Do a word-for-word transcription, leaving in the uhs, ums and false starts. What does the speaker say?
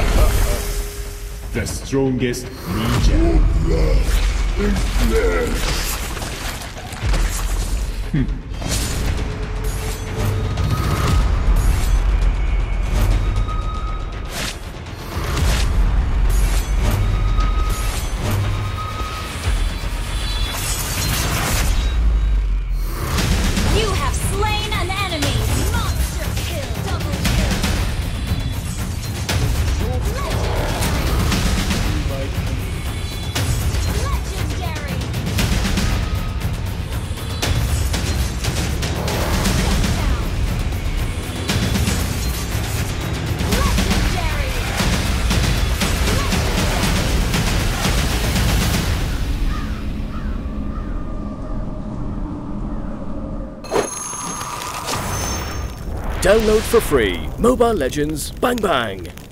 The strongest ninja. You have slain an enemy! Monster kill! Double kill! Legendary! Legendary! Download for free. Mobile Legends Bang Bang.